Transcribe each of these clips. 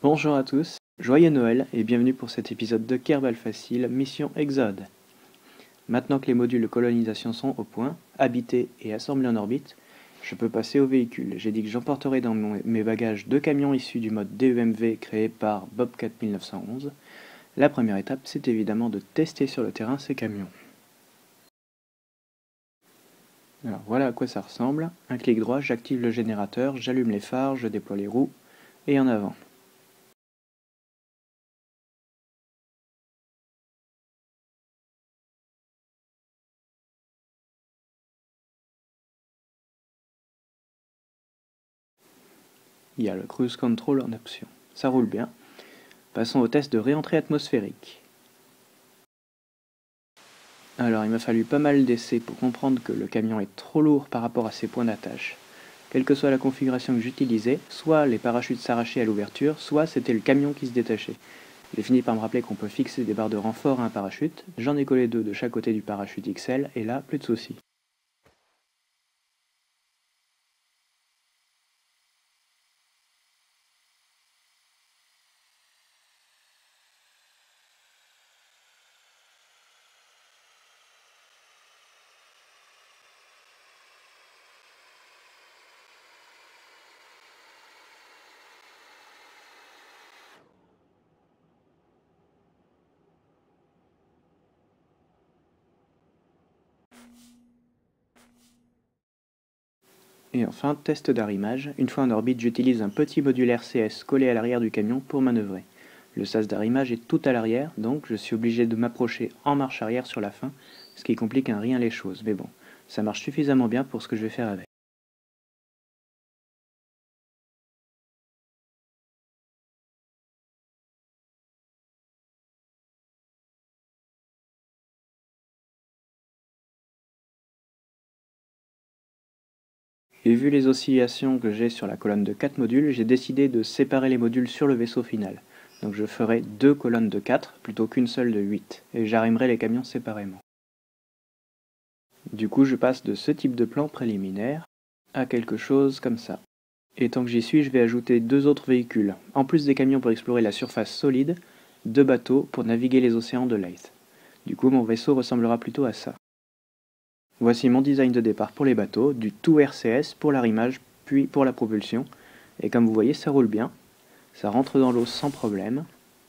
Bonjour à tous, joyeux Noël et bienvenue pour cet épisode de Kerbal Facile, mission Exode. Maintenant que les modules de colonisation sont au point, habités et assemblés en orbite, je peux passer au véhicule. J'ai dit que j'emporterai dans mes bagages 2 camions issus du mode DEMV créé par Bobcat 1911. La première étape, c'est évidemment de tester sur le terrain ces camions. Alors voilà à quoi ça ressemble. Un clic droit, j'active le générateur, j'allume les phares, je déploie les roues et en avant. Il y a le Cruise Control en option. Ça roule bien. Passons au test de réentrée atmosphérique. Alors il m'a fallu pas mal d'essais pour comprendre que le camion est trop lourd par rapport à ses points d'attache. Quelle que soit la configuration que j'utilisais, soit les parachutes s'arrachaient à l'ouverture, soit c'était le camion qui se détachait. J'ai fini par me rappeler qu'on peut fixer des barres de renfort à un parachute, j'en ai collé 2 de chaque côté du parachute XL, et là, plus de soucis. Et enfin, test d'arrimage. Une fois en orbite, j'utilise un petit module RCS collé à l'arrière du camion pour manœuvrer. Le sas d'arrimage est tout à l'arrière, donc je suis obligé de m'approcher en marche arrière sur la fin, ce qui complique un rien les choses, mais bon, ça marche suffisamment bien pour ce que je vais faire avec. Et vu les oscillations que j'ai sur la colonne de 4 modules, j'ai décidé de séparer les modules sur le vaisseau final. Donc je ferai 2 colonnes de 4 plutôt qu'une seule de 8, et j'arrimerai les camions séparément. Du coup, je passe de ce type de plan préliminaire à quelque chose comme ça. Et tant que j'y suis, je vais ajouter 2 autres véhicules. En plus des camions pour explorer la surface solide, 2 bateaux pour naviguer les océans de Leith. Du coup, mon vaisseau ressemblera plutôt à ça. Voici mon design de départ pour les bateaux, du tout RCS pour l'arrimage, puis pour la propulsion. Et comme vous voyez, ça roule bien, ça rentre dans l'eau sans problème,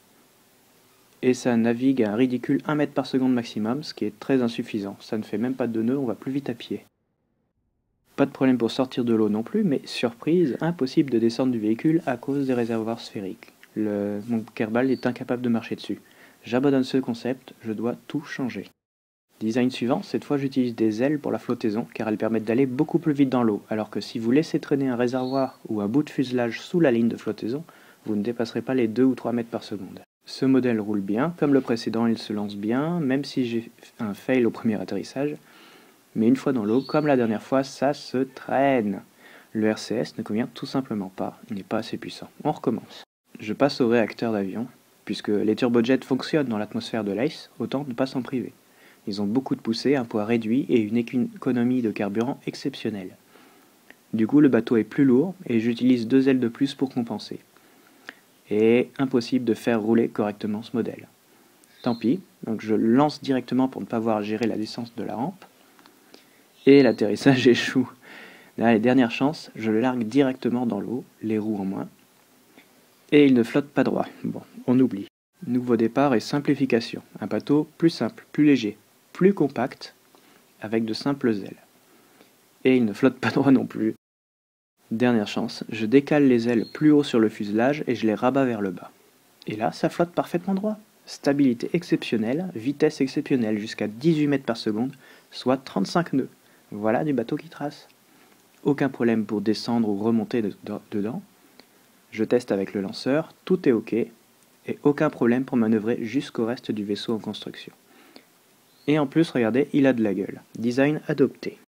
et ça navigue à un ridicule 1 mètre par seconde maximum, ce qui est très insuffisant. Ça ne fait même pas de nœud, on va plus vite à pied. Pas de problème pour sortir de l'eau non plus, mais surprise, impossible de descendre du véhicule à cause des réservoirs sphériques. Mon Kerbal est incapable de marcher dessus. J'abandonne ce concept, je dois tout changer. Design suivant, cette fois j'utilise des ailes pour la flottaison car elles permettent d'aller beaucoup plus vite dans l'eau, alors que si vous laissez traîner un réservoir ou un bout de fuselage sous la ligne de flottaison, vous ne dépasserez pas les 2 ou 3 mètres par seconde. Ce modèle roule bien, comme le précédent il se lance bien, même si j'ai un fail au premier atterrissage, mais une fois dans l'eau, comme la dernière fois, ça se traîne. Le RCS ne convient tout simplement pas, il n'est pas assez puissant. On recommence. Je passe au réacteur d'avion, puisque les turbojets fonctionnent dans l'atmosphère de Leith, autant ne pas s'en priver. Ils ont beaucoup de poussée, un poids réduit et une économie de carburant exceptionnelle. Du coup, le bateau est plus lourd et j'utilise 2 ailes de plus pour compenser. Et impossible de faire rouler correctement ce modèle. Tant pis, donc je lance directement pour ne pas avoir à gérer la descente de la rampe. Et l'atterrissage échoue. Là, les dernières chances, je le largue directement dans l'eau, les roues en moins. Et il ne flotte pas droit. Bon, on oublie. Nouveau départ et simplification. Un bateau plus simple, plus léger, plus compact, avec de simples ailes. Et il ne flotte pas droit non plus. Dernière chance, je décale les ailes plus haut sur le fuselage et je les rabats vers le bas. Et là, ça flotte parfaitement droit. Stabilité exceptionnelle, vitesse exceptionnelle jusqu'à 18 mètres par seconde, soit 35 nœuds. Voilà du bateau qui trace. Aucun problème pour descendre ou remonter dedans. Je teste avec le lanceur, tout est ok, et aucun problème pour manœuvrer jusqu'au reste du vaisseau en construction. Et en plus, regardez, il a de la gueule. Design adopté.